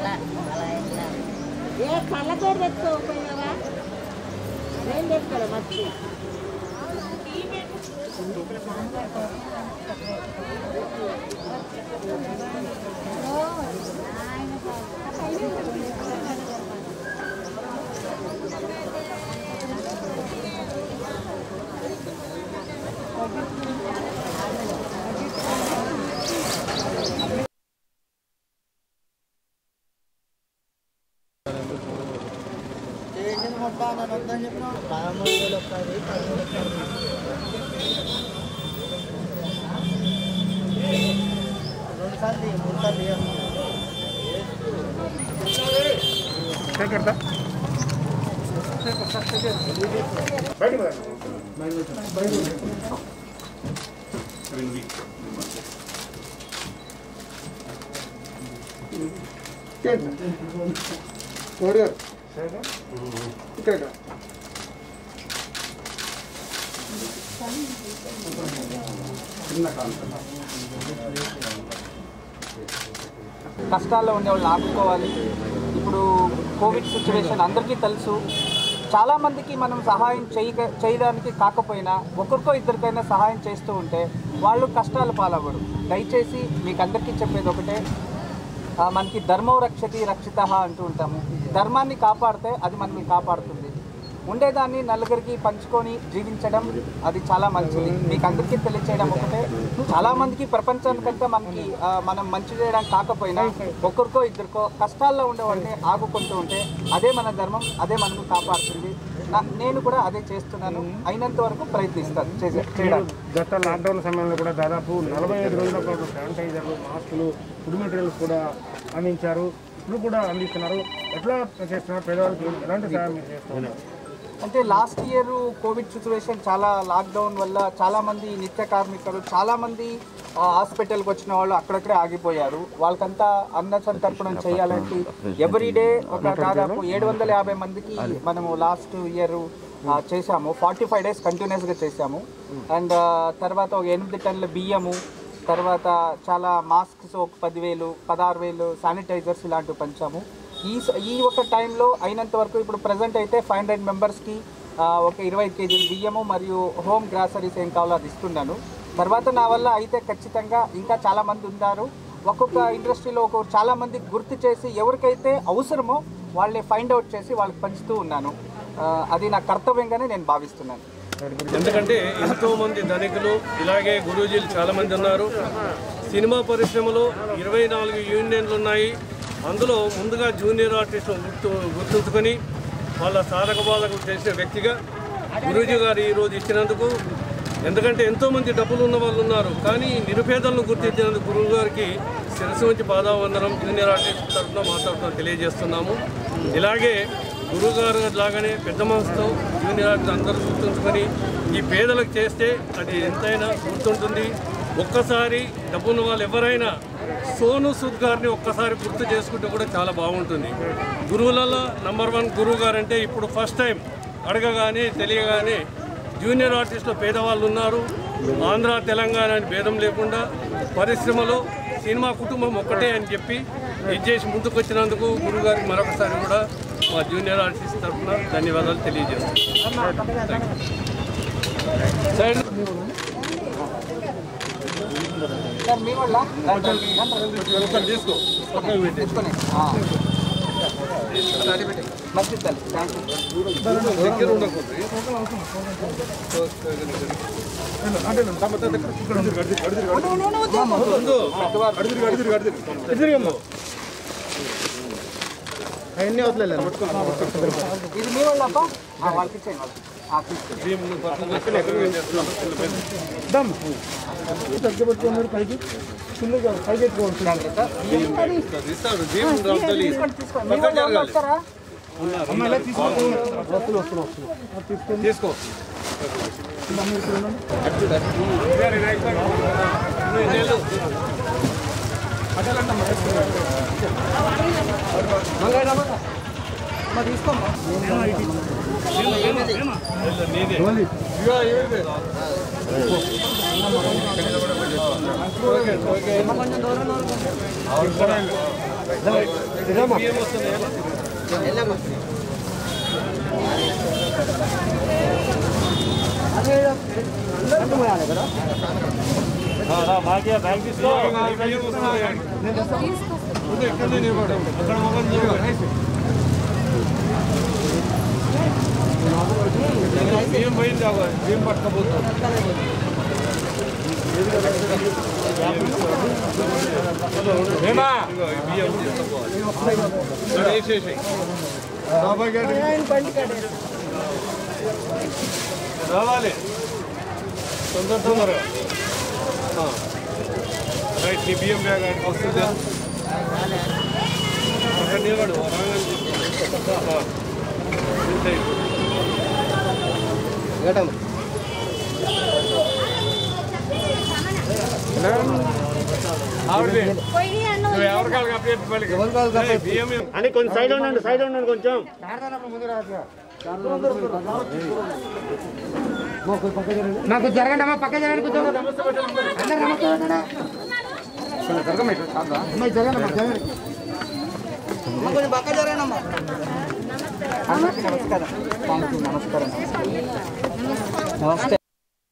ఏ కళ్ళతోటి తెచ్చుకోకపోయినావా నేను తెచ్చుకోలే మర్చి కష్టాల్లో ఉండేవాళ్ళు ఆదుకోవాలి. ఇప్పుడు కోవిడ్ సిచ్యువేషన్ అందరికీ తెలుసు. చాలామందికి మనం సహాయం చేయడానికి కాకపోయినా ఒకరికో ఇద్దరికైనా సహాయం చేస్తూ ఉంటే వాళ్ళు కష్టాలు పాలవ్వరు. దయచేసి మీకు అందరికీ చెప్పేది ఒకటే, మనకి ధర్మో రక్షతి రక్షిత అంటూ ఉంటాము. ధర్మాన్ని కాపాడితే అది మనల్ని కాపాడుతుంది. ఉండేదాన్ని నలుగురికి పంచుకొని జీవించడం అది చాలా మంచిది. మీకు అందరికీ తెలియచేయడం ఒకటే, చాలామందికి ప్రపంచానికంటే మనం మంచి చేయడానికి కాకపోయినా ఒక్కరికో ఇద్దరికో కష్టాల్లో ఉండేవాడిని ఆగుకుంటూ ఉంటే అదే మన ధర్మం, అదే మనల్ని కాపాడుతుంది. నేను కూడా అదే చేస్తున్నాను. అయినంత వరకు ప్రయత్నిస్తాను చేయడానికి. గత లాక్డౌన్ సమయంలో కూడా దాదాపు 45 రోజుల పాటు శానిటైజర్లు, మాస్కులు, ఫుడ్ మెటీరియల్స్ కూడా అందించారు. ఇప్పుడు కూడా అందిస్తున్నారు. ఎట్లా చేస్తున్నారు? పేదవాళ్ళకి ఎలాంటి సహాయం మీరు చేస్తున్నారు? అంటే లాస్ట్ ఇయర్ కోవిడ్ సిచ్యువేషన్ చాలా లాక్డౌన్ వల్ల చాలామంది నిత్య కార్మికులు, చాలామంది హాస్పిటల్కి వచ్చిన వాళ్ళు అక్కడక్కడే ఆగిపోయారు. వాళ్ళకంతా అన్న సంతర్పణం చేయాలంటే ఎవ్రీడే ఒక దాదాపు 750 మందికి మనము లాస్ట్ ఇయర్ చేశాము. 45 days కంటిన్యూస్గా చేశాము. అండ్ తర్వాత ఒక 8 టన్నుల బియ్యము, తర్వాత చాలా మాస్క్స్ ఒక 10,000, 16,000 శానిటైజర్స్ ఇలాంటివి పంచాము. ఈ ఒక టైంలో అయినంత వరకు ఇప్పుడు ప్రజెంట్ అయితే 500 మెంబర్స్కి ఒక 25 kg బియ్యము మరియు హోమ్ గ్రాసరీస్ ఏం కావాలో అది ఇస్తున్నాను. తర్వాత నా వల్ల అయితే ఖచ్చితంగా ఇంకా చాలామంది ఉన్నారు. ఒక్కొక్క ఇండస్ట్రీలో చాలామంది గుర్తు చేసి ఎవరికైతే అవసరమో వాళ్ళని ఫైండ్ అవుట్ చేసి వాళ్ళకి పంచుతూ ఉన్నాను. అది నా కర్తవ్యంగానే నేను భావిస్తున్నాను. ఎందుకంటే ఎంతోమంది ధనికులు ఇలాగే గురూజీలు చాలామంది ఉన్నారు. సినిమా పరిశ్రమలో 24 యూనియన్లు ఉన్నాయి. అందులో ముందుగా జూనియర్ ఆర్టిస్టులు గుర్తుంచుకొని వాళ్ళ సాధక బాధకులు చేసిన వ్యక్తిగా గురూజీ గారు ఈరోజు ఇచ్చినందుకు, ఎందుకంటే ఎంతోమంది డబ్బులు ఉన్న వాళ్ళు ఉన్నారు, కానీ నిరుపేదలను గుర్తించినందుకు గురువు గారికి శిరస్సు నుంచి పాదావందనం జూనియర్ ఆర్టిస్ట్ తరఫున మా తరఫున తెలియజేస్తున్నాము. ఇలాగే గురువు గారు లాగానే పెద్ద మనసుతో జూనియర్ ఆర్టిస్ట్ అందరూ గుర్తుంచుకొని ఈ పేదలకు చేస్తే అది ఎంతైనా గుర్తుంటుంది. ఒక్కసారి డబ్బున్న వాళ్ళు ఎవరైనా సోను సూద్ గారిని ఒక్కసారి గుర్తు చేసుకుంటే కూడా చాలా బాగుంటుంది. గురువులలో నంబర్ 1 గురువు గారు అంటే ఇప్పుడు ఫస్ట్ టైం అడగగానే తెలియగానే జూనియర్ ఆర్టిస్టులో పేదవాళ్ళు ఉన్నారు. ఆంధ్ర తెలంగాణ అని భేదం లేకుండా పరిశ్రమలో సినిమా కుటుంబం ఒక్కటే అని చెప్పి ఇది చేసి ముందుకు వచ్చినందుకు గురువు గారికి మరొకసారి కూడా మా జూనియర్ ఆర్టిస్ట్ తరఫున ధన్యవాదాలు తెలియజేస్తున్నాను. సార్ మీ వల్ల తీసుకో మంచిది సార్. Thank you. దగ్గర ఉండకూడదు. అవన్నీ వదిలేదు. ఇది మీ వల్ల అబ్బా వాళ్ళకి ఇచ్చేయండి. తగ్గబెట్టుకున్నారు పైకి చిన్నగా పైకి ఎత్తుకోవాలి. తీసుకో బియ్యం వస్తున్నాయా? బియ్యం వస్తున్నాయా? ఎక్కడ నిలబడు అక్కడ మొగం బియ్యం పోయింది బియ్యం పట్టుకపోతాం బియ్యం వేసేసి రావాలి తొందరగా రైట్ నీ బియ్యం బ్యాగ్ ఆడికి వస్తుంది అక్కడ నిలబడు అని కొంచెం సైడ్ ఉండండి కొంచెం మాకు జరగండి అమ్మా, పక్క జరగండి కొంచెం నమస్కారం. Thank you. నమస్కారం. నమస్తే.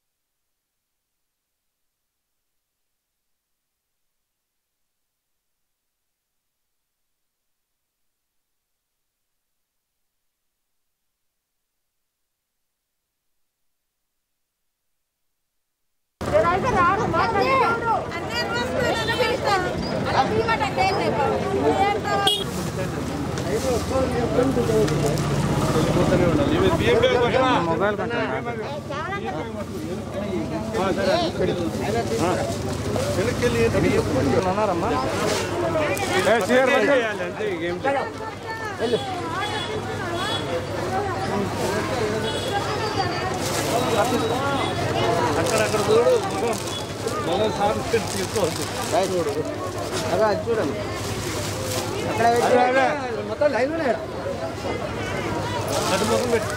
మొబైల్ ఉన్నారమ్మా. అక్కడక్కడ చూడు మళ్ళీ సార్ తీసుకోవచ్చు చూడండి మొత్తం లైవ్ అది మొత్తం పెట్టి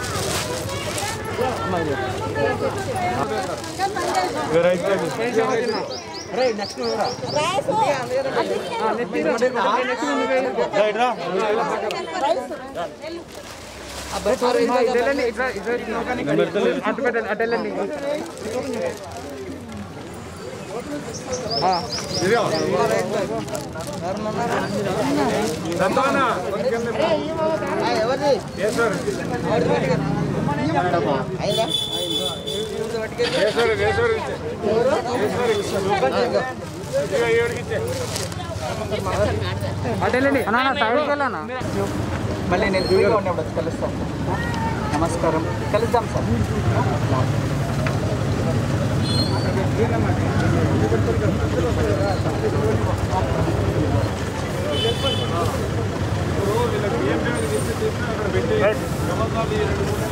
మళ్ళీ నేను ఫ్రీగా ఉన్నప్పుడు కలుస్తాను. నమస్కారం. కలుద్దాం సార్. వీళ్ళకి ఏం అక్కడ పెట్టి